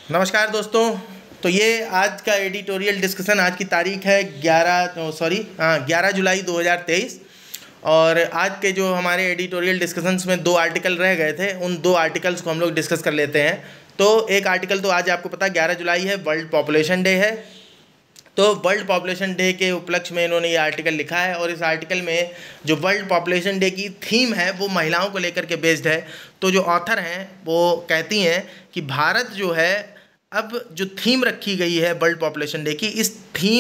नमस्कार दोस्तों। तो ये आज का एडिटोरियल डिस्कशन, आज की तारीख है 11 जुलाई 2023। और आज के जो हमारे एडिटोरियल डिस्कशंस में 2 आर्टिकल रह गए थे, उन 2 आर्टिकल्स को हम लोग डिस्कस कर लेते हैं। तो एक आर्टिकल तो आज आपको पता 11 जुलाई है, वर्ल्ड पॉपुलेशन डे है। तो वर्ल्ड पॉपुलेशन डे के उपलक्ष्य में इन्होंने ये आर्टिकल लिखा है, और इस आर्टिकल में जो वर्ल्ड पॉपुलेशन डे की थीम है वो महिलाओं को लेकर के बेस्ड है। तो जो ऑथर हैं वो कहती हैं कि भारत जो है, अब जो थीम रखी गई है वर्ल्ड पॉपुलेशन डे की, इस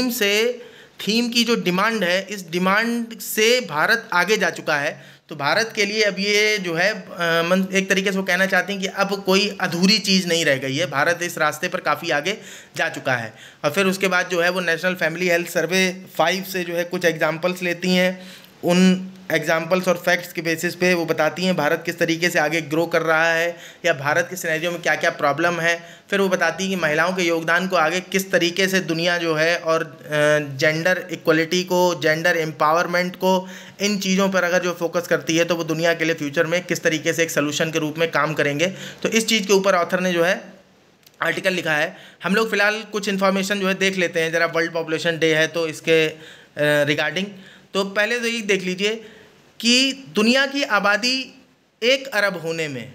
थीम की जो डिमांड है, इस डिमांड से भारत आगे जा चुका है। तो भारत के लिए अब ये जो है एक तरीके से वो कहना चाहते हैं कि अब कोई अधूरी चीज़ नहीं रह गई है, भारत इस रास्ते पर काफ़ी आगे जा चुका है। और फिर उसके बाद जो है वो नेशनल फैमिली हेल्थ सर्वे 5 से जो है कुछ एग्जांपल्स लेती हैं। उन एग्जाम्पल्स और फैक्ट्स के बेसिस पे वो बताती हैं भारत किस तरीके से आगे ग्रो कर रहा है, या भारत के सिनेरियो में क्या क्या प्रॉब्लम है। फिर वो बताती हैं कि महिलाओं के योगदान को आगे किस तरीके से दुनिया जो है, और जेंडर इक्वलिटी को, जेंडर एम्पावरमेंट को, इन चीज़ों पर अगर जो फोकस करती है तो वो दुनिया के लिए फ्यूचर में किस तरीके से एक सोल्यूशन के रूप में काम करेंगे। तो इस चीज़ के ऊपर ऑथर ने जो है आर्टिकल लिखा है। हम लोग फ़िलहाल कुछ इन्फॉर्मेशन जो है देख लेते हैं ज़रा। वर्ल्ड पॉपुलेशन डे है तो इसके रिगार्डिंग तो पहले तो ये देख लीजिए कि दुनिया की आबादी 1 अरब होने में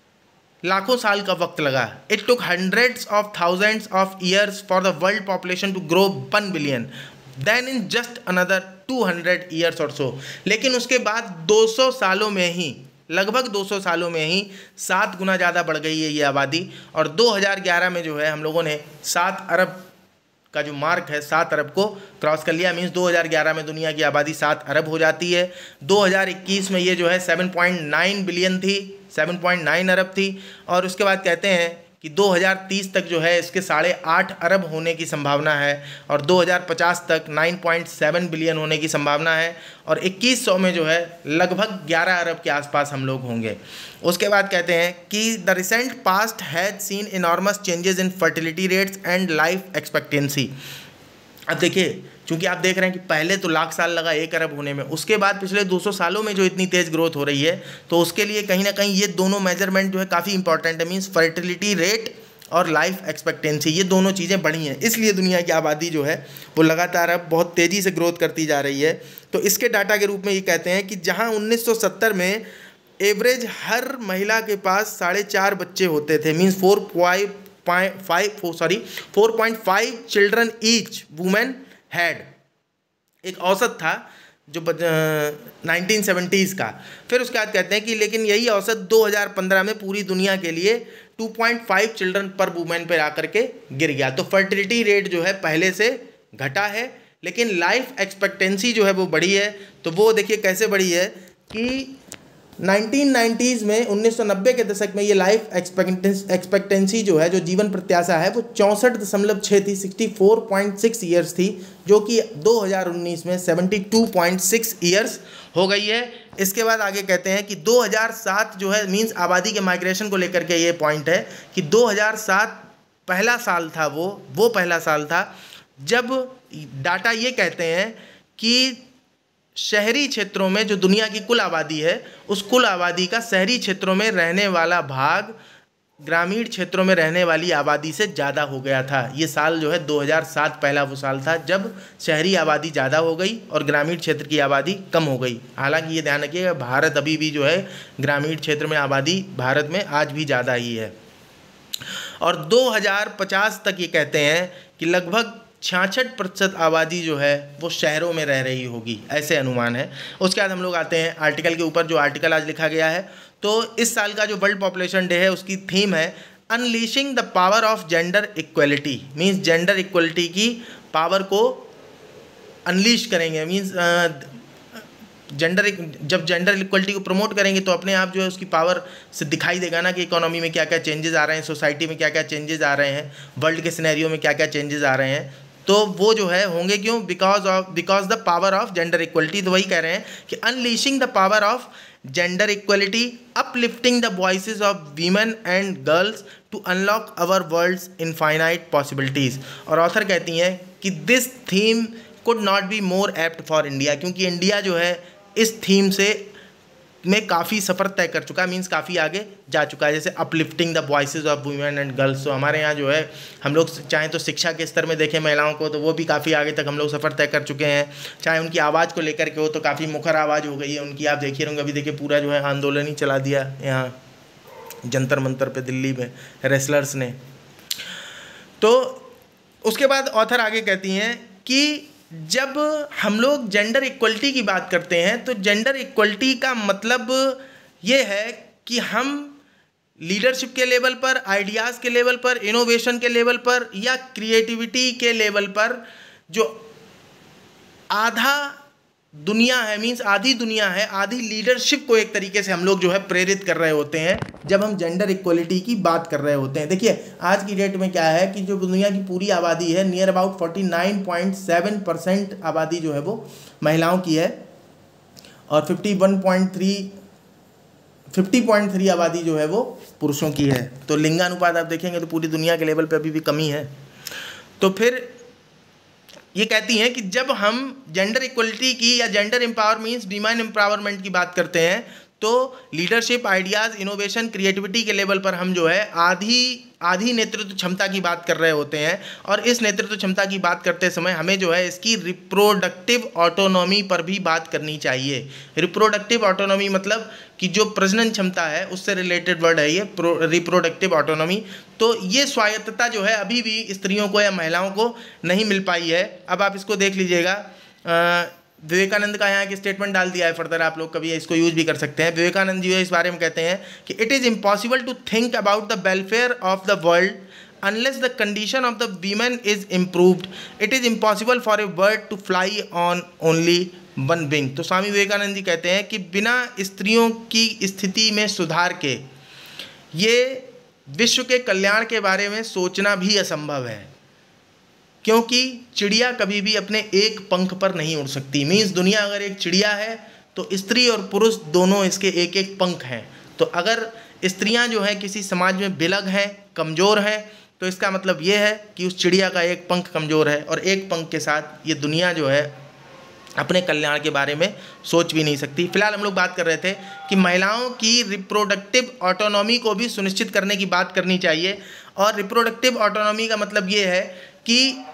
लाखों साल का वक्त लगा। It took hundreds of thousands of years for the world population to grow 1 billion, then in just another 200 years or so. लेकिन उसके बाद 200 सालों में ही, लगभग 200 सालों में ही 7 गुना ज़्यादा बढ़ गई है ये आबादी। और 2011 में जो है हम लोगों ने 7 अरब का जो मार्क है, 7 अरब को क्रॉस कर लिया। मीन्स 2011 में दुनिया की आबादी 7 अरब हो जाती है। 2021 में ये जो है 7.9 बिलियन थी, 7.9 अरब थी। और उसके बाद कहते हैं कि 2030 तक जो है इसके 8.5 अरब होने की संभावना है, और 2050 तक 9.7 बिलियन होने की संभावना है, और 2100 में जो है लगभग 11 अरब के आसपास हम लोग होंगे। उसके बाद कहते हैं कि the recent past has seen enormous changes in fertility rates and life expectancy. अब देखिए, चूंकि आप देख रहे हैं कि पहले तो लाख साल लगा 1 अरब होने में, उसके बाद पिछले 200 सालों में जो इतनी तेज़ ग्रोथ हो रही है, तो उसके लिए कहीं ना कहीं ये दोनों मेजरमेंट जो है काफ़ी इंपॉर्टेंट है। मीन्स फर्टिलिटी रेट और लाइफ एक्सपेक्टेंसी, ये दोनों चीज़ें बढ़ी हैं, इसलिए दुनिया की आबादी जो है वो लगातार अब बहुत तेज़ी से ग्रोथ करती जा रही है। तो इसके डाटा के रूप में ये कहते हैं कि जहाँ 1970 में एवरेज हर महिला के पास 4.5 बच्चे होते थे, means 4.5 children each women had, एक औसत था जो 1970s का। फिर उसके बाद कहते हैं कि लेकिन यही औसत 2015 में पूरी दुनिया के लिए 2.5 चिल्ड्रन पर वुमेन पर आकर के गिर गया। तो फर्टिलिटी रेट जो है पहले से घटा है, लेकिन लाइफ एक्सपेक्टेंसी जो है वो बढ़ी है। तो वो देखिए कैसे बढ़ी है कि 1990s में, 1990 के दशक में ये लाइफ एक्सपेक्टेंसी जो है, जो जीवन प्रत्याशा है, वो 64.6 थी, 64.6 ईयर्स थी, जो कि 2019 में 72.6 ईयर्स हो गई है। इसके बाद आगे कहते हैं कि 2007 जो है, मीन्स आबादी के माइग्रेशन को लेकर के ये पॉइंट है कि 2007 पहला साल था, वो पहला साल था जब डाटा ये कहते हैं कि शहरी क्षेत्रों में जो दुनिया की कुल आबादी है, उस कुल आबादी का शहरी क्षेत्रों में रहने वाला भाग ग्रामीण क्षेत्रों में रहने वाली आबादी से ज़्यादा हो गया था। ये साल जो है 2007 पहला वो साल था जब शहरी आबादी ज़्यादा हो गई और ग्रामीण क्षेत्र की आबादी कम हो गई। हालांकि ये ध्यान रखिएगा, भारत अभी भी जो है ग्रामीण क्षेत्र में आबादी भारत में आज भी ज़्यादा ही है। और 2050 तक ये कहते हैं कि लगभग 66% आबादी जो है वो शहरों में रह रही होगी, ऐसे अनुमान है। उसके बाद हम लोग आते हैं आर्टिकल के ऊपर, जो आर्टिकल आज लिखा गया है। तो इस साल का जो वर्ल्ड पॉपुलेशन डे है उसकी थीम है unleashing the power of gender equality. Means gender equality की पावर को अनलीश करेंगे। मीन्स जब जेंडर इक्वलिटी को प्रमोट करेंगे तो अपने आप जो है उसकी पावर से दिखाई देगा ना कि इकोनॉमी में क्या क्या चेंजेस आ रहे हैं, सोसाइटी में क्या क्या चेंजेस आ रहे हैं, वर्ल्ड के सिनेरियो में क्या क्या चेंजेस आ रहे हैं। तो वो जो है होंगे क्यों? Because the power of gender equality. तो वही कह रहे हैं कि unleashing the power of gender equality, uplifting the voices of women and girls to unlock our world's infinite possibilities. और ऑथर कहती हैं कि this theme could not be more apt for India, क्योंकि इंडिया जो है इस थीम से में काफ़ी सफ़र तय कर चुका है, मीन्स काफ़ी आगे जा चुका है। जैसे uplifting the voices of women and girls, तो हमारे यहाँ जो है हम लोग चाहें तो शिक्षा के स्तर में देखें महिलाओं को, तो वो भी काफ़ी आगे तक हम लोग सफ़र तय कर चुके हैं। चाहे उनकी आवाज़ को लेकर के हो तो काफ़ी मुखर आवाज़ हो गई है उनकी, आप देखिए होंगे, अभी देखिए पूरा जो है आंदोलन ही चला दिया यहाँ जंतर मंतर पे दिल्ली में रेसलर्स ने। तो उसके बाद ऑथर आगे कहती हैं कि जब हम लोग जेंडर इक्वलिटी की बात करते हैं तो जेंडर इक्वलिटी का मतलब ये है कि हम लीडरशिप के लेवल पर, आइडियाज़ के लेवल पर, इनोवेशन के लेवल पर या क्रिएटिविटी के लेवल पर जो आधा दुनिया है, मीन्स आधी दुनिया है, आधी लीडरशिप को एक तरीके से हम लोग जो है प्रेरित कर रहे होते हैं जब हम जेंडर इक्वलिटी की बात कर रहे होते हैं। देखिए आज की डेट में क्या है कि जो दुनिया की पूरी आबादी है, नियर अबाउट 49.7% आबादी जो है वो महिलाओं की है और 50.3 आबादी जो है वो पुरुषों की है। तो लिंगानुपात आप देखेंगे तो पूरी दुनिया के लेवल पे अभी भी कमी है। तो फिर ये कहती हैं कि जब हम जेंडर इक्वलिटी की या gender empower means women empowerment की बात करते हैं तो लीडरशिप, आइडियाज़, इनोवेशन, क्रिएटिविटी के लेवल पर हम जो है आधी नेतृत्व क्षमता की बात कर रहे होते हैं। और इस नेतृत्व क्षमता की बात करते समय हमें जो है इसकी रिप्रोडक्टिव ऑटोनॉमी पर भी बात करनी चाहिए। रिप्रोडक्टिव ऑटोनॉमी मतलब कि जो प्रजनन क्षमता है उससे रिलेटेड वर्ड है ये रिप्रोडक्टिव ऑटोनॉमी। तो ये स्वायत्तता जो है अभी भी स्त्रियों को या महिलाओं को नहीं मिल पाई है। अब आप इसको देख लीजिएगा, विवेकानंद का यहाँ एक स्टेटमेंट डाल दिया है, फर्दर आप लोग कभी इसको यूज भी कर सकते हैं। विवेकानंद जी इस बारे में कहते हैं कि it is impossible to think about the welfare of the world unless the condition of the women is improved. It is impossible for a bird to fly on only one wing. तो स्वामी विवेकानंद जी कहते हैं कि बिना स्त्रियों की स्थिति में सुधार के ये विश्व के कल्याण के बारे में सोचना भी असंभव है, क्योंकि चिड़िया कभी भी अपने एक पंख पर नहीं उड़ सकती। मीन्स दुनिया अगर एक चिड़िया है तो स्त्री और पुरुष दोनों इसके एक एक पंख हैं। तो अगर स्त्रियां जो हैं किसी समाज में विलग हैं, कमज़ोर हैं, तो इसका मतलब ये है कि उस चिड़िया का एक पंख कमज़ोर है और एक पंख के साथ ये दुनिया जो है अपने कल्याण के बारे में सोच भी नहीं सकती। फिलहाल हम लोग बात कर रहे थे कि महिलाओं की रिप्रोडक्टिव ऑटोनॉमी को भी सुनिश्चित करने की बात करनी चाहिए। और रिप्रोडक्टिव ऑटोनॉमी का मतलब ये है कि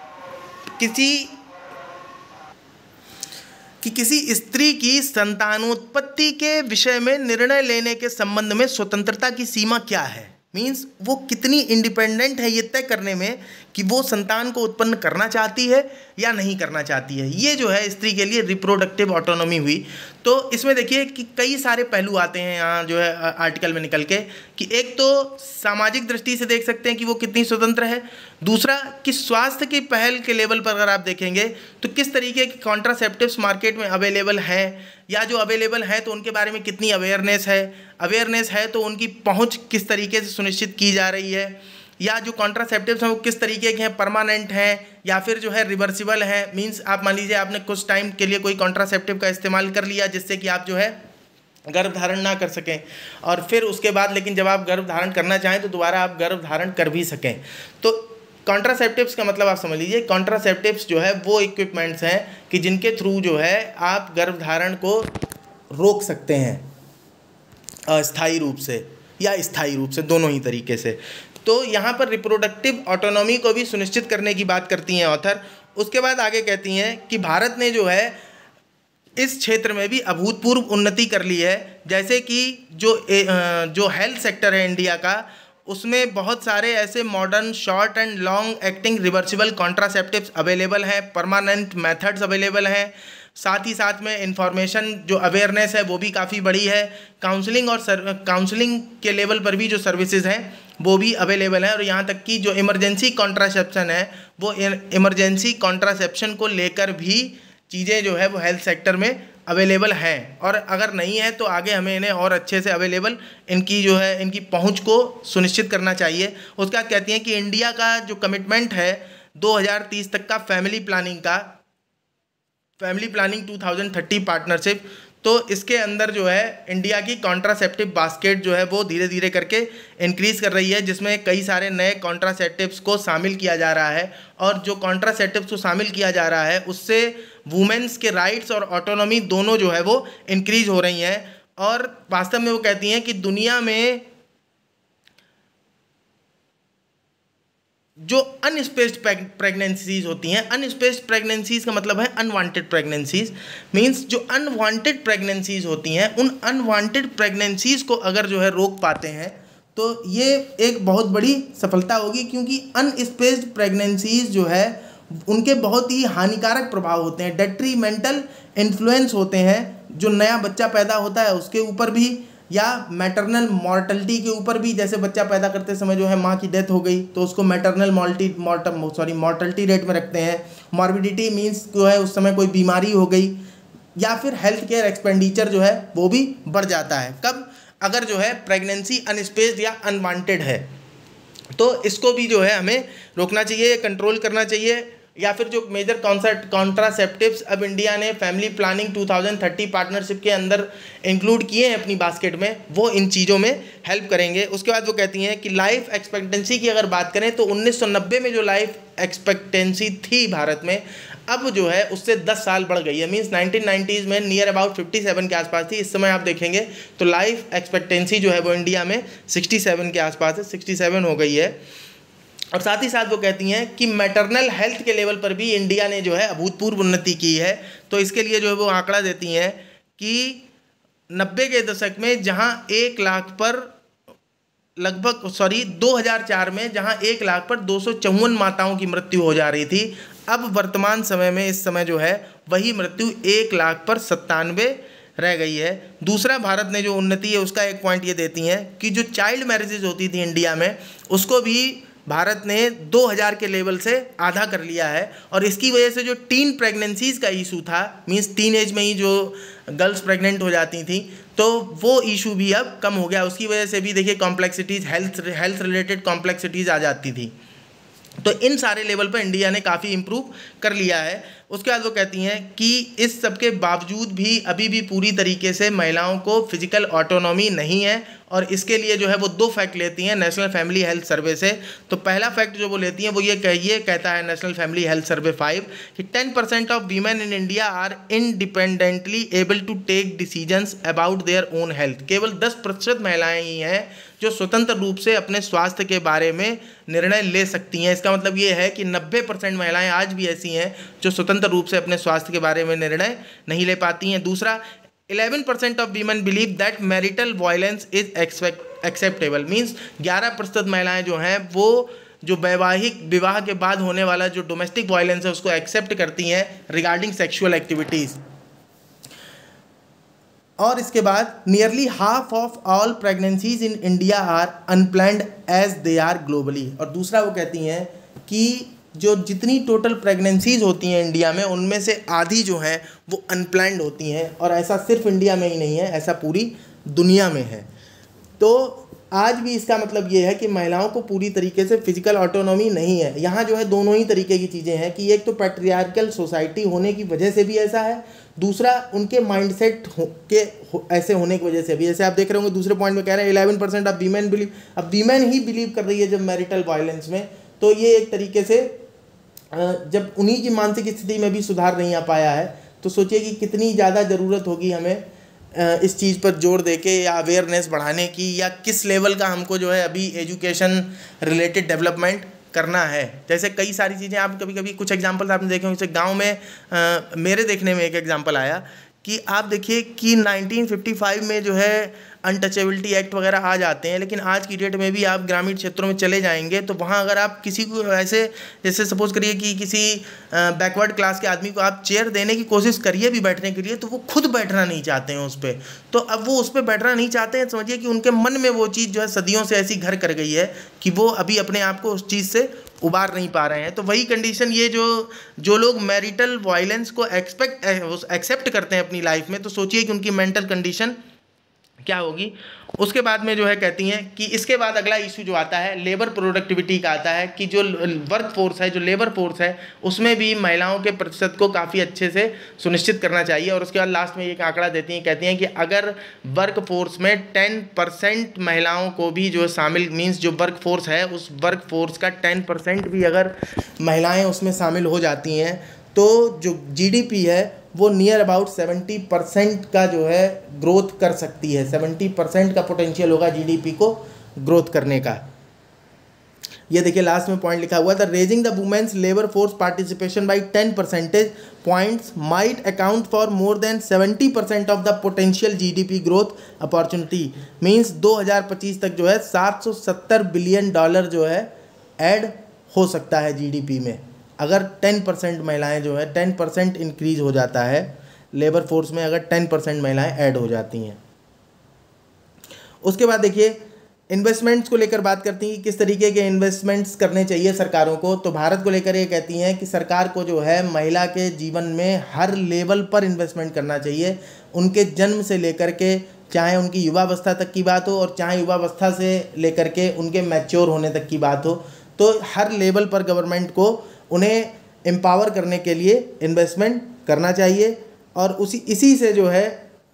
किसी स्त्री की संतानोत्पत्ति के विषय में निर्णय लेने के संबंध में स्वतंत्रता की सीमा क्या है। मीन्स वो कितनी इंडिपेंडेंट है ये तय करने में कि वो संतान को उत्पन्न करना चाहती है या नहीं करना चाहती है। ये जो है स्त्री के लिए रिप्रोडक्टिव ऑटोनॉमी हुई। तो इसमें देखिए कि कई सारे पहलू आते हैं यहाँ जो है आर्टिकल में निकल के, कि एक तो सामाजिक दृष्टि से देख सकते हैं कि वो कितनी स्वतंत्र है। दूसरा कि स्वास्थ्य की पहल के लेवल पर अगर आप देखेंगे तो किस तरीके के कॉन्ट्रासेप्टिव्स मार्केट में अवेलेबल हैं, या जो अवेलेबल हैं तो उनके बारे में कितनी अवेयरनेस है तो उनकी पहुँच किस तरीके से सुनिश्चित की जा रही है, या जो कॉन्ट्रासेप्टिव्स हैं वो किस तरीके के हैं, परमानेंट हैं या फिर जो है रिवर्सिबल है। मीन्स आप मान लीजिए आपने कुछ टाइम के लिए कोई कॉन्ट्रासेप्टिव का इस्तेमाल कर लिया जिससे कि आप जो है गर्भ धारण ना कर सकें, और फिर उसके बाद लेकिन जब आप गर्भ धारण करना चाहें तो दोबारा आप गर्भ धारण कर भी सकें। तो कॉन्ट्रासेप्टिव्स का मतलब आप समझ लीजिए, कॉन्ट्रासेप्टिव्स जो है वो इक्विपमेंट्स हैं कि जिनके थ्रू जो है आप गर्भ धारण को रोक सकते हैं, अस्थायी रूप से या स्थायी रूप से, दोनों ही तरीके से। तो यहाँ पर रिप्रोडक्टिव ऑटोनॉमी को भी सुनिश्चित करने की बात करती हैं ऑथर। उसके बाद आगे कहती हैं कि भारत ने जो है इस क्षेत्र में भी अभूतपूर्व उन्नति कर ली है। जैसे कि जो हेल्थ सेक्टर है इंडिया का, उसमें बहुत सारे ऐसे modern short and long acting reversible contraceptives available हैं, परमानेंट मेथड्स अवेलेबल हैं। साथ ही साथ में इंफॉर्मेशन जो अवेयरनेस है वो भी काफ़ी बड़ी है। काउंसलिंग के लेवल पर भी जो सर्विसेज हैं वो भी अवेलेबल है। और यहाँ तक कि जो इमरजेंसी कॉन्ट्रासेप्शन है वो इमरजेंसी कॉन्ट्रासेप्शन को लेकर भी चीज़ें जो है वो हेल्थ सेक्टर में अवेलेबल हैं, और अगर नहीं है तो आगे हमें इन्हें और अच्छे से अवेलेबल इनकी जो है इनकी पहुंच को सुनिश्चित करना चाहिए। उसके बाद कहती हैं कि इंडिया का जो कमिटमेंट है 2030 तक का फैमिली प्लानिंग 2030 पार्टनरशिप, तो इसके अंदर जो है इंडिया की कॉन्ट्रासेप्टिव बास्केट जो है वो धीरे धीरे करके इंक्रीज़ कर रही है, जिसमें कई सारे नए कॉन्ट्रासेप्टिव्स को शामिल किया जा रहा है। और जो कॉन्ट्रासेप्टिव्स को शामिल किया जा रहा है उससे वुमेन्स के राइट्स और ऑटोनॉमी दोनों जो है वो इंक्रीज़ हो रही हैं। और वास्तव में वो कहती हैं कि दुनिया में जो अनस्पेस्ड प्रेगनेंसीज होती हैं, अनस्पेस्ड प्रेगनेंसीज का मतलब है अनवांटेड प्रेगनेंसीज, मींस जो अनवांटेड प्रेगनेंसीज होती हैं, उन अनवांटेड प्रेगनेंसीज को अगर जो है रोक पाते हैं तो ये एक बहुत बड़ी सफलता होगी, क्योंकि अनस्पेस्ड प्रेगनेंसीज जो है उनके बहुत ही हानिकारक प्रभाव होते हैं, डेट्रीमेंटल इन्फ्लुएंस होते हैं, जो नया बच्चा पैदा होता है उसके ऊपर भी, या मैटरनल मॉर्टलिटी के ऊपर भी। जैसे बच्चा पैदा करते समय जो है माँ की डेथ हो गई तो उसको मैटरनल मॉर्टलिटी रेट में रखते हैं। मॉर्बिडिटी मीन्स जो है उस समय कोई बीमारी हो गई, या फिर हेल्थ केयर एक्सपेंडिचर जो है वो भी बढ़ जाता है। कब? अगर जो है प्रेगनेंसी अनस्पेस्ड या अनवांटेड है, तो इसको भी जो है हमें रोकना चाहिए, कंट्रोल करना चाहिए। या फिर जो मेजर कॉन्ट्रासेप्टिव्स अब इंडिया ने फैमिली प्लानिंग 2030 पार्टनरशिप के अंदर इंक्लूड किए हैं अपनी बास्केट में, वो इन चीज़ों में हेल्प करेंगे। उसके बाद वो कहती हैं कि लाइफ एक्सपेक्टेंसी की अगर बात करें तो 1990 में जो लाइफ एक्सपेक्टेंसी थी भारत में, अब जो है उससे 10 साल बढ़ गई है। मीन्स 1990s में नियर अबाउट 57 के आसपास थी, इस समय आप देखेंगे तो लाइफ एक्सपेक्टेंसी जो है वो इंडिया में 67 के आसपास है, 67 हो गई है। और साथ ही साथ वो कहती हैं कि मैटरनल हेल्थ के लेवल पर भी इंडिया ने जो है अभूतपूर्व उन्नति की है। तो इसके लिए जो है वो आंकड़ा देती हैं कि 90 के दशक में जहां 1 लाख पर 2004 में जहां 1 लाख पर 254 माताओं की मृत्यु हो जा रही थी, अब वर्तमान समय में इस समय जो है वही मृत्यु 1 लाख पर 97 रह गई है। दूसरा, भारत ने जो उन्नति है उसका एक पॉइंट ये देती हैं कि जो चाइल्ड मैरिजेज होती थी इंडिया में, उसको भी भारत ने 2000 के लेवल से आधा कर लिया है। और इसकी वजह से जो टीन प्रेगनेंसीज का इशू था, मींस टीन एज में ही जो गर्ल्स प्रेग्नेंट हो जाती थी, तो वो इशू भी अब कम हो गया। उसकी वजह से भी देखिए कॉम्प्लेक्सिटीज़, हेल्थ रिलेटेड कॉम्प्लेक्सिटीज़ आ जाती थी। तो इन सारे लेवल पर इंडिया ने काफ़ी इम्प्रूव कर लिया है। उसके बाद वो कहती हैं कि इस सब के बावजूद भी अभी भी पूरी तरीके से महिलाओं को फिजिकल ऑटोनॉमी नहीं है, और इसके लिए जो है वो 2 फैक्ट लेती हैं नेशनल फैमिली हेल्थ सर्वे से। तो पहला फैक्ट जो वो लेती हैं वो ये कहता है नेशनल फैमिली हेल्थ सर्वे 5 कि 10% of women in India are independently able to take decisions about their own health. केवल 10% महिलाएं ही हैं जो स्वतंत्र रूप से अपने स्वास्थ्य के बारे में निर्णय ले सकती हैं। इसका मतलब ये है कि 90% महिलाएं आज भी ऐसी हैं जो स्वतंत्र रूप से अपने स्वास्थ्य के बारे में निर्णय नहीं ले पाती हैं। दूसरा, 11% of women believe that marital violence is acceptable. Means 11% महिलाएं जो हैं वो जो वैवाहिक विवाह के बाद होने वाला जो डोमेस्टिक वायलेंस है उसको एक्सेप्ट करती हैं रिगार्डिंग सेक्सुअल एक्टिविटीज़। और इसके बाद nearly half of all pregnancies in India are unplanned as they are globally. और दूसरा वो कहती हैं कि जो जितनी टोटल प्रेगनेंसीज होती हैं इंडिया में, उनमें से आधी जो हैं वो अनप्लैंड होती हैं। और ऐसा सिर्फ इंडिया में ही नहीं है, ऐसा पूरी दुनिया में है। तो आज भी इसका मतलब ये है कि महिलाओं को पूरी तरीके से फिजिकल ऑटोनॉमी नहीं है। यहाँ जो है दोनों ही तरीके की चीज़ें हैं कि एक तो पैट्रियार्कल सोसाइटी होने की वजह से भी ऐसा है, दूसरा उनके माइंडसेट ऐसे होने की वजह से भी। जैसे आप देख रहे होंगे दूसरे पॉइंट में कह रहे हैं 11% ऑफ वीमेन बिलीव। अब वीमेन ही बिलीव कर रही है जब मैरिटल वायलेंस में, तो ये एक तरीके से जब उन्हीं की मानसिक स्थिति में भी सुधार नहीं आ पाया है, तो सोचिए कि कितनी ज़्यादा ज़रूरत होगी हमें इस चीज़ पर जोर देके या अवेयरनेस बढ़ाने की, या किस लेवल का हमको जो है अभी एजुकेशन रिलेटेड डेवलपमेंट करना है। जैसे कई सारी चीज़ें आप कभी कभी कुछ एग्जांपल्स आपने देखे होंगे। जैसे गांव में मेरे देखने में एक एग्जांपल आया कि आप देखिए कि 1955 में जो है अनटचेबिलिटी एक्ट वगैरह आ जाते हैं, लेकिन आज की डेट में भी आप ग्रामीण क्षेत्रों में चले जाएंगे तो वहाँ अगर आप किसी को ऐसे, जैसे सपोज़ करिए कि किसी बैकवर्ड क्लास के आदमी को आप चेयर देने की कोशिश करिए भी बैठने के लिए, तो वो खुद बैठना नहीं चाहते हैं उस पर। तो अब वो उस पर बैठना नहीं चाहते हैं, समझिए कि उनके मन में वो चीज़ जो है सदियों से ऐसी घर कर गई है कि वो अभी अपने आप को उस चीज़ से उबार नहीं पा रहे हैं। तो वही कंडीशन ये जो लोग मैरिटल वायलेंस को एक्सेप्ट करते हैं अपनी लाइफ में, तो सोचिए कि उनकी मेंटल कंडीशन क्या होगी। उसके बाद में जो है कहती हैं कि इसके बाद अगला इशू जो आता है लेबर प्रोडक्टिविटी का आता है कि जो वर्क फोर्स है, जो लेबर फोर्स है, उसमें भी महिलाओं के प्रतिशत को काफ़ी अच्छे से सुनिश्चित करना चाहिए। और उसके बाद लास्ट में एक आंकड़ा देती हैं, कहती हैं कि अगर वर्क फोर्स में 10% महिलाओं को भी जो शामिल, मीन्स जो वर्क फोर्स है उस वर्क फोर्स का 10% भी अगर महिलाएँ उसमें शामिल हो जाती हैं, तो जो GDP है वो नियर अबाउट 70% का जो है ग्रोथ कर सकती है। 70% का पोटेंशियल होगा जीडीपी को ग्रोथ करने का। ये देखिए लास्ट में पॉइंट लिखा हुआ था, raising the women's labour force participation by 10 percentage points might account for more than 70% of the potential GDP growth opportunity. Means 2025 तक जो है $770 बिलियन जो है ऐड हो सकता है जीडीपी में, अगर 10% महिलाएं जो है 10% इंक्रीज हो जाता है लेबर फोर्स में, अगर 10% महिलाएं ऐड हो जाती हैं। उसके बाद देखिए इन्वेस्टमेंट्स को लेकर बात करती हैं कि किस तरीके के इन्वेस्टमेंट्स करने चाहिए सरकारों को। तो भारत को लेकर ये कहती हैं कि सरकार को जो है महिला के जीवन में हर लेवल पर इन्वेस्टमेंट करना चाहिए, उनके जन्म से लेकर के, चाहे उनकी युवावस्था तक की बात हो और चाहे युवावस्था से लेकर के उनके मैच्योर होने तक की बात हो, तो हर लेवल पर गवर्नमेंट को उन्हें एम्पावर करने के लिए इन्वेस्टमेंट करना चाहिए। और इसी से जो है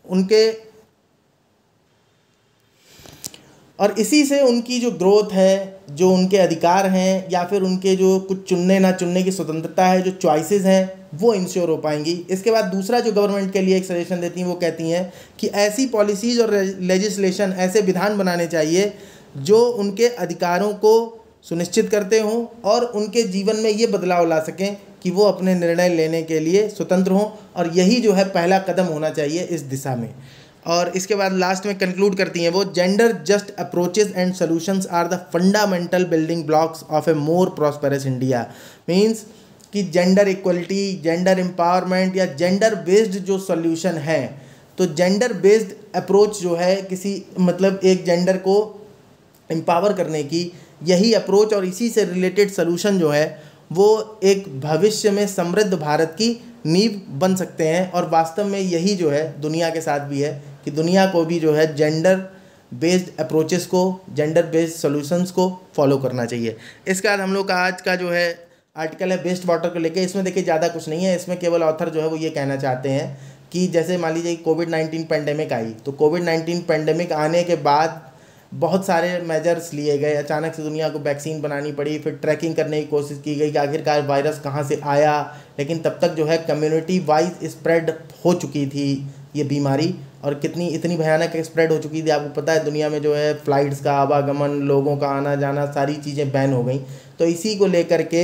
इसी से उनकी जो ग्रोथ है, जो उनके अधिकार हैं, या फिर उनके जो कुछ चुनने ना चुनने की स्वतंत्रता है, जो चॉइसेस हैं, वो इंश्योर हो पाएंगी। इसके बाद दूसरा जो गवर्नमेंट के लिए एक सजेशन देती हैं, वो कहती हैं कि ऐसी पॉलिसीज़ और लेजिस्लेशन, ऐसे विधान बनाने चाहिए जो उनके अधिकारों को सुनिश्चित करते हों और उनके जीवन में ये बदलाव ला सकें कि वो अपने निर्णय लेने के लिए स्वतंत्र हों, और यही जो है पहला कदम होना चाहिए इस दिशा में। और इसके बाद लास्ट में कंक्लूड करती हैं वो, gender just approaches and solutions are the fundamental building blocks of a more prosperous India. Means कि जेंडर इक्वलिटी, जेंडर एम्पावरमेंट या जेंडर बेस्ड जो सॉल्यूशन है, तो जेंडर बेस्ड अप्रोच जो है किसी एक जेंडर को एम्पावर करने की, यही अप्रोच और इसी से रिलेटेड सॉल्यूशन जो है वो एक भविष्य में समृद्ध भारत की नींव बन सकते हैं। और वास्तव में यही जो है दुनिया के साथ भी है कि दुनिया को भी जो है जेंडर बेस्ड अप्रोचेस को, जेंडर बेस्ड सॉल्यूशंस को फॉलो करना चाहिए। इसके बाद हम लोग का आज का जो है आर्टिकल है वेस्ट वाटर को लेके। इसमें देखिए ज़्यादा कुछ नहीं है, इसमें केवल ऑथर जो है वो ये कहना चाहते हैं कि जैसे मान लीजिए कोविड-19 पैंडेमिक आई, तो कोविड-19 पैंडेमिक आने के बाद बहुत सारे मेजर्स लिए गए, अचानक से दुनिया को वैक्सीन बनानी पड़ी, फिर ट्रैकिंग करने की कोशिश की गई कि आखिरकार वायरस कहाँ से आया, लेकिन तब तक जो है कम्युनिटी वाइज स्प्रेड हो चुकी थी ये बीमारी, और इतनी भयानक स्प्रेड हो चुकी थी, आपको पता है दुनिया में जो है फ़्लाइट्स का आवागमन, लोगों का आना जाना, सारी चीज़ें बैन हो गई। तो इसी को लेकर के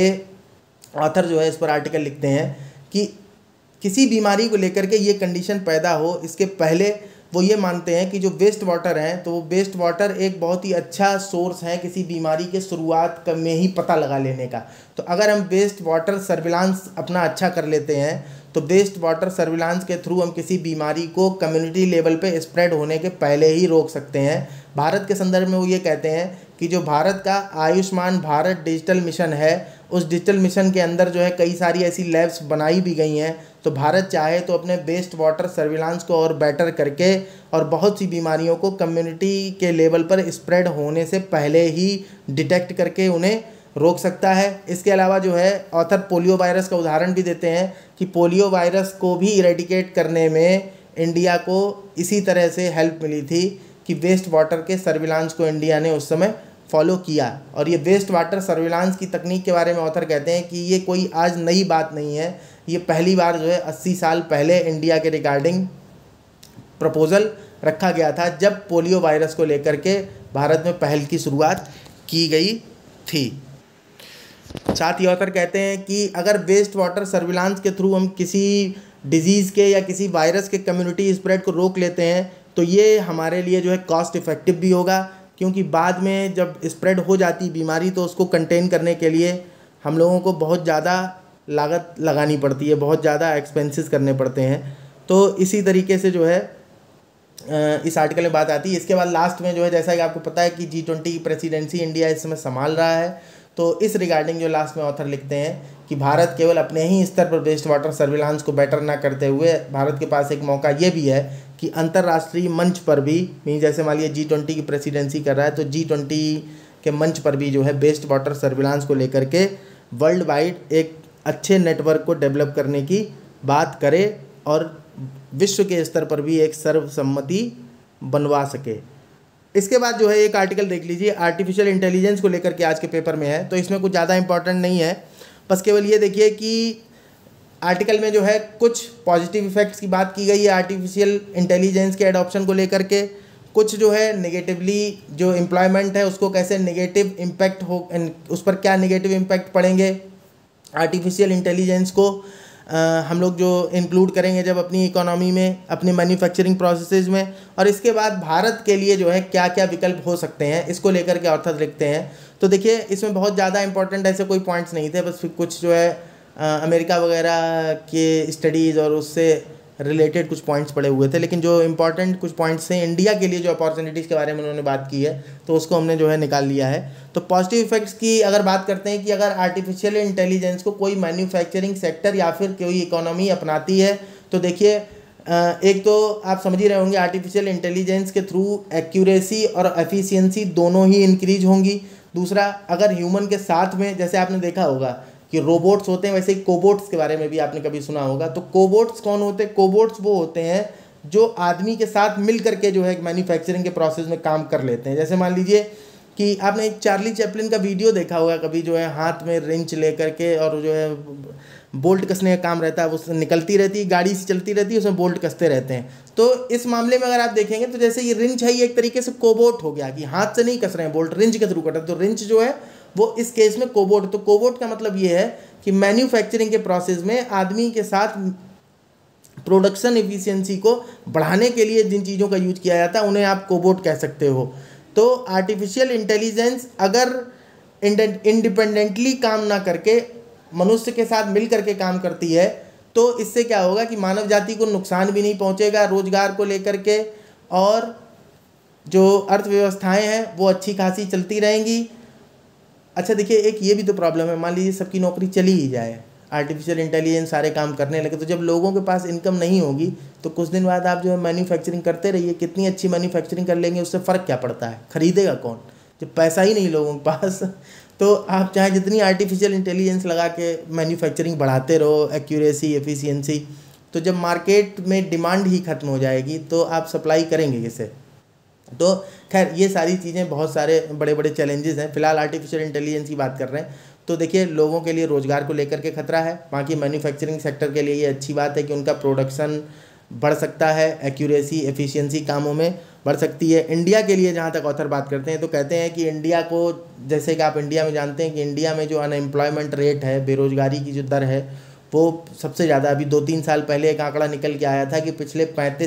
ऑथर जो है इस पर आर्टिकल लिखते हैं कि किसी बीमारी को लेकर के ये कंडीशन पैदा हो, इसके पहले वो ये मानते हैं कि जो वेस्ट वाटर हैं, तो वो वेस्ट वाटर एक बहुत ही अच्छा सोर्स है किसी बीमारी के शुरुआत में ही पता लगा लेने का। तो अगर हम वेस्ट वाटर सर्विलांस अपना अच्छा कर लेते हैं, तो वेस्ट वाटर सर्विलांस के थ्रू हम किसी बीमारी को कम्युनिटी लेवल पे स्प्रेड होने के पहले ही रोक सकते हैं। भारत के संदर्भ में वो ये कहते हैं कि जो भारत का आयुष्मान भारत डिजिटल मिशन है, उस डिजिटल मिशन के अंदर जो है कई सारी ऐसी लैब्स बनाई भी गई हैं। तो भारत चाहे तो अपने वेस्ट वाटर सर्विलांस को और बेटर करके और बहुत सी बीमारियों को कम्युनिटी के लेवल पर स्प्रेड होने से पहले ही डिटेक्ट करके उन्हें रोक सकता है। इसके अलावा जो है ऑथर पोलियो वायरस का उदाहरण भी देते हैं कि पोलियो वायरस को भी इरेडिकेट करने में इंडिया को इसी तरह से हेल्प मिली थी कि वेस्ट वाटर के सर्विलांस को इंडिया ने उस समय फॉलो किया। और ये वेस्ट वाटर सर्विलांस की तकनीक के बारे में ऑथर कहते हैं कि ये कोई आज नई बात नहीं है, ये पहली बार जो है 80 साल पहले इंडिया के रिगार्डिंग प्रपोज़ल रखा गया था, जब पोलियो वायरस को लेकर के भारत में पहल की शुरुआत की गई थी। साथ ही ऑथर कहते हैं कि अगर वेस्ट वाटर सर्विलांस के थ्रू हम किसी डिजीज़ के या किसी वायरस के कम्युनिटी स्प्रेड को रोक लेते हैं, तो ये हमारे लिए जो है कॉस्ट इफ़ेक्टिव भी होगा, क्योंकि बाद में जब स्प्रेड हो जाती बीमारी तो उसको कंटेन करने के लिए हम लोगों को बहुत ज़्यादा लागत लगानी पड़ती है, बहुत ज़्यादा एक्सपेंसेस करने पड़ते हैं। तो इसी तरीके से जो है इस आर्टिकल में बात आती है। इसके बाद लास्ट में जो है, जैसा कि आपको पता है कि G20 की प्रेसिडेंसी इंडिया इस समय संभाल रहा है, तो इस रिगार्डिंग जो लास्ट में ऑथर लिखते हैं कि भारत केवल अपने ही स्तर पर वेस्ट वाटर सर्विलांस को बेटर ना करते हुए भारत के पास एक मौका ये भी है कि अंतर्राष्ट्रीय मंच पर भी, जैसे मान लीजिए G20 की प्रेसिडेंसी कर रहा है, तो G20 के मंच पर भी जो है वेस्ट वाटर सर्विलांस को लेकर के वर्ल्ड वाइड एक अच्छे नेटवर्क को डेवलप करने की बात करे और विश्व के स्तर पर भी एक सर्वसम्मति बनवा सके। इसके बाद जो है एक आर्टिकल देख लीजिए, आर्टिफिशियल इंटेलिजेंस को लेकर के आज के पेपर में है। तो इसमें कुछ ज़्यादा इंपॉर्टेंट नहीं है, बस केवल ये देखिए कि आर्टिकल में जो है कुछ पॉजिटिव इफेक्ट्स की बात की गई है आर्टिफिशियल इंटेलिजेंस के एडॉप्शन को लेकर के, कुछ जो है नेगेटिवली जो एम्प्लॉयमेंट है उसको कैसे नेगेटिव इम्पैक्ट हो, उस पर क्या नेगेटिव इम्पैक्ट पड़ेंगे आर्टिफिशियल इंटेलिजेंस को हम लोग जो इंक्लूड करेंगे जब अपनी इकोनॉमी में, अपनी मैन्युफैक्चरिंग प्रोसेसेस में, और इसके बाद भारत के लिए जो है क्या क्या विकल्प हो सकते हैं इसको लेकर के ऑथर लिखते हैं। तो देखिए इसमें बहुत ज़्यादा इंपॉर्टेंट ऐसे कोई पॉइंट्स नहीं थे, बस कुछ जो है अमेरिका वगैरह के स्टडीज़ और उससे रिलेटेड कुछ पॉइंट्स पड़े हुए थे, लेकिन जो इंपॉर्टेंट कुछ पॉइंट्स हैं इंडिया के लिए जो अपॉर्चुनिटीज़ के बारे में उन्होंने बात की है तो उसको हमने जो है निकाल लिया है। तो पॉजिटिव इफेक्ट्स की अगर बात करते हैं कि अगर आर्टिफिशियल इंटेलिजेंस को कोई मैन्युफैक्चरिंग सेक्टर या फिर कोई इकोनॉमी अपनाती है तो देखिए एक तो आप समझ ही रहे होंगे आर्टिफिशियल इंटेलिजेंस के थ्रू एक्यूरेसी और एफिशिएंसी दोनों ही इंक्रीज होंगी। दूसरा, अगर ह्यूमन के साथ में, जैसे आपने देखा होगा कि रोबोट्स होते हैं, वैसे ही कोबोट्स के बारे में भी आपने कभी सुना होगा। तो कोबोट्स कौन होते हैं? कोबोट्स वो होते हैं जो आदमी के साथ मिल करके जो है मैन्युफैक्चरिंग के प्रोसेस में काम कर लेते हैं। जैसे मान लीजिए कि आपने एक चार्ली चैपलिन का वीडियो देखा होगा कभी, जो है हाथ में रिंच ले करके और जो है बोल्ट कसने का काम रहता है, वो निकलती रहती है, गाड़ी से चलती रहती है, उसमें बोल्ट कसते रहते हैं। तो इस मामले में अगर आप देखेंगे तो जैसे ये रिंच है, ये एक तरीके से कोबोट हो गया कि हाथ से नहीं कस रहे हैं बोल्ट, रिंच के थ्रू कट रहे हैं। तो रिंच जो है वो इस केस में कोबोट। तो कोबोट का मतलब ये है कि मैन्युफैक्चरिंग के प्रोसेस में आदमी के साथ प्रोडक्शन एफिशिएंसी को बढ़ाने के लिए जिन चीज़ों का यूज किया जाता है उन्हें आप कोबोट कह सकते हो। तो आर्टिफिशियल इंटेलिजेंस अगर इंडिपेंडेंटली काम ना करके मनुष्य के साथ मिल करके काम करती है तो इससे क्या होगा कि मानव जाति को नुकसान भी नहीं पहुंचेगा रोजगार को लेकर के, और जो अर्थव्यवस्थाएं हैं वो अच्छी खासी चलती रहेंगी। अच्छा देखिए, एक ये भी तो प्रॉब्लम है, मान लीजिए सबकी नौकरी चली ही जाए, आर्टिफिशियल इंटेलिजेंस सारे काम करने लगे, तो जब लोगों के पास इनकम नहीं होगी तो कुछ दिन बाद आप जो है मैन्युफैक्चरिंग करते रहिए, कितनी अच्छी मैन्युफैक्चरिंग कर लेंगे, उससे फ़र्क क्या पड़ता है? खरीदेगा कौन जब पैसा ही नहीं लोगों के पास? तो आप चाहे जितनी आर्टिफिशियल इंटेलिजेंस लगा के मैन्युफैक्चरिंग बढ़ाते रहो, एक्यूरेसी, एफिशिएंसी, तो जब मार्केट में डिमांड ही खत्म हो जाएगी तो आप सप्लाई करेंगे किसे? तो खैर ये सारी चीज़ें, बहुत सारे बड़े बड़े चैलेंजेस हैं। फिलहाल आर्टिफिशियल इंटेलिजेंस की बात कर रहे हैं। तो देखिए लोगों के लिए रोज़गार को लेकर के खतरा है, बाकी मैन्युफैक्चरिंग सेक्टर के लिए ये अच्छी बात है कि उनका प्रोडक्शन बढ़ सकता है, एक्यूरेसी, एफिशिएंसी कामों में बढ़ सकती है। इंडिया के लिए जहाँ तक ऑथर बात करते हैं तो कहते हैं कि इंडिया को, जैसे कि आप इंडिया में जानते हैं कि इंडिया में जो अनएम्प्लॉयमेंट रेट है, बेरोज़गारी की जो दर है, वो सबसे ज़्यादा, अभी 2-3 साल पहले एक आंकड़ा निकल के आया था कि पिछले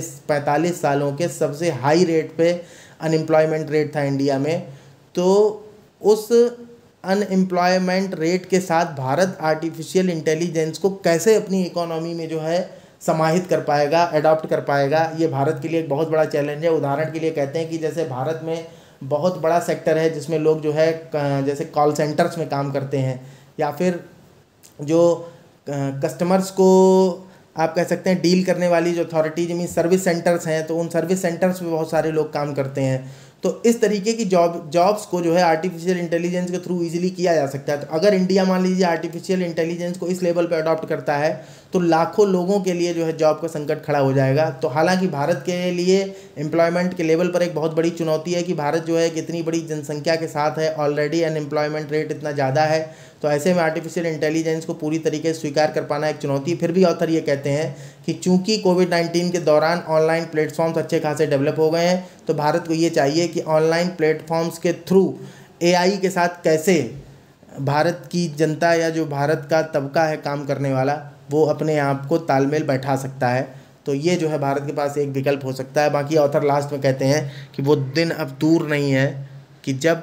45 सालों के सबसे हाई रेट पे अनएम्प्लॉयमेंट रेट था इंडिया में। तो उस अनएम्प्लॉयमेंट रेट के साथ भारत आर्टिफिशियल इंटेलिजेंस को कैसे अपनी इकोनॉमी में जो है समाहित कर पाएगा, अडॉप्ट कर पाएगा, ये भारत के लिए एक बहुत बड़ा चैलेंज है। उदाहरण के लिए कहते हैं कि जैसे भारत में बहुत बड़ा सेक्टर है जिसमें लोग जो है जैसे कॉल सेंटर्स में काम करते हैं, या फिर जो कस्टमर्स को आप कह सकते हैं डील करने वाली जो अथॉरिटीज मीन सर्विस सेंटर्स हैं, तो उन सर्विस सेंटर्स में बहुत सारे लोग काम करते हैं। तो इस तरीके की जॉब्स को जो है आर्टिफिशियल इंटेलिजेंस के थ्रू इजीली किया जा सकता है। तो अगर इंडिया मान लीजिए आर्टिफिशियल इंटेलिजेंस को इस लेवल पे अडॉप्ट करता है तो लाखों लोगों के लिए जो है जॉब का संकट खड़ा हो जाएगा। तो हालांकि भारत के लिए एम्प्लॉयमेंट के लेवल पर एक बहुत बड़ी चुनौती है कि भारत जो है कि इतनी बड़ी जनसंख्या के साथ है, ऑलरेडी अनएम्प्लॉयमेंट रेट इतना ज़्यादा है, तो ऐसे में आर्टिफिशियल इंटेलिजेंस को पूरी तरीके से स्वीकार कर पाना एक चुनौती है। फिर भी ऑथर ये कहते हैं कि चूंकि कोविड-19 के दौरान ऑनलाइन प्लेटफॉर्म्स अच्छे खासे डेवलप हो गए हैं, तो भारत को ये चाहिए कि ऑनलाइन प्लेटफॉर्म्स के थ्रू एआई के साथ कैसे भारत की जनता या जो भारत का तबका है काम करने वाला, वो अपने आप को तालमेल बैठा सकता है। तो ये जो है भारत के पास एक विकल्प हो सकता है। बाकी ऑथर लास्ट में कहते हैं कि वो दिन अब दूर नहीं है कि जब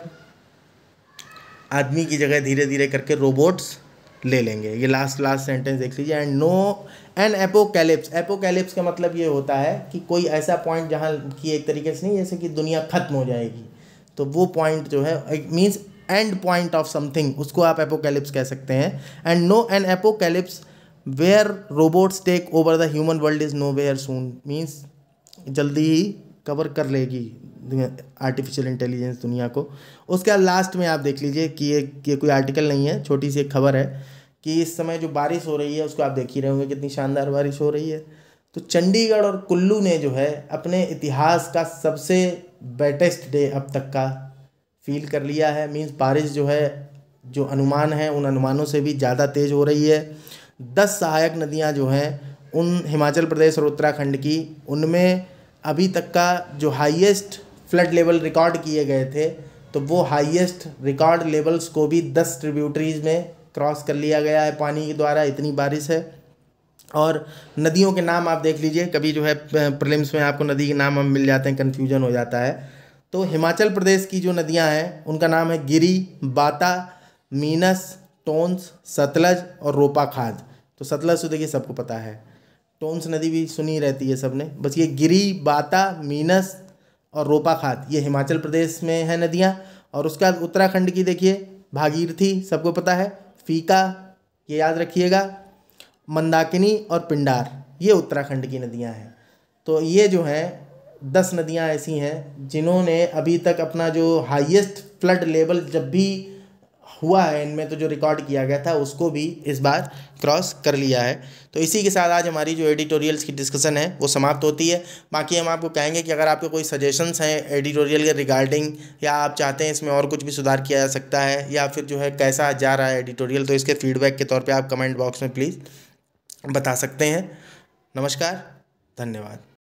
आदमी की जगह धीरे धीरे करके रोबोट्स ले लेंगे। ये लास्ट सेंटेंस देख लीजिए। And no an apocalypse, apocalypse का मतलब ये होता है कि कोई ऐसा पॉइंट जहाँ की एक तरीके से नहीं, जैसे कि दुनिया खत्म हो जाएगी, तो वो पॉइंट जो है means end point of something, उसको आप एपोकैलिप्स कह सकते हैं। And no an apocalypse where robots take over the human world is nowhere soon, means जल्दी ही कवर कर लेगी आर्टिफिशियल इंटेलिजेंस दुनिया को। उसके बाद लास्ट में आप देख लीजिए कि ये कोई आर्टिकल नहीं है, छोटी सी एक खबर है कि इस समय जो बारिश हो रही है उसको आप देख ही रहे होंगे कितनी शानदार बारिश हो रही है। तो चंडीगढ़ और कुल्लू ने जो है अपने इतिहास का सबसे वेटेस्ट डे अब तक का फील कर लिया है। मीन्स बारिश जो है, जो अनुमान है उन अनुमानों से भी ज़्यादा तेज़ हो रही है। 10 सहायक नदियाँ जो हैं उन हिमाचल प्रदेश और उत्तराखंड की, उनमें अभी तक का जो हाईएस्ट फ्लड लेवल रिकॉर्ड किए गए थे, तो वो हाईएस्ट रिकॉर्ड लेवल्स को भी 10 ट्रिब्यूटरीज में क्रॉस कर लिया गया है पानी के द्वारा, इतनी बारिश है। और नदियों के नाम आप देख लीजिए, कभी जो है प्रीलिम्स में आपको नदी के नाम मिल जाते हैं, कन्फ्यूजन हो जाता है। तो हिमाचल प्रदेश की जो नदियां हैं उनका नाम है गिरी, बाता, मीनस, टोंस, सतलज और रोपा खाद। तो सतलज तो देखिए सबको पता है, टोंस नदी भी सुनी रहती है सबने, बस ये गिरी, बाता, मीनस और रोपा खाद ये हिमाचल प्रदेश में है नदियाँ। और उसके बाद उत्तराखंड की देखिए, भागीरथी सबको पता है, फीका ये याद रखिएगा, मंदाकिनी और पिंडार ये उत्तराखंड की नदियाँ हैं। तो ये जो हैं 10 नदियाँ ऐसी हैं जिन्होंने अभी तक अपना जो हाईएस्ट फ्लड लेवल जब भी हुआ है इनमें, तो जो रिकॉर्ड किया गया था उसको भी इस बार क्रॉस कर लिया है। तो इसी के साथ आज हमारी जो एडिटोरियल्स की डिस्कशन है वो समाप्त होती है। बाकी हम आपको कहेंगे कि अगर आपके कोई सजेशंस हैं एडिटोरियल के रिगार्डिंग, या आप चाहते हैं इसमें और कुछ भी सुधार किया जा सकता है, या फिर जो है कैसा जा रहा है एडिटोरियल, तो इसके फीडबैक के तौर पर आप कमेंट बॉक्स में प्लीज़ बता सकते हैं। नमस्कार, धन्यवाद।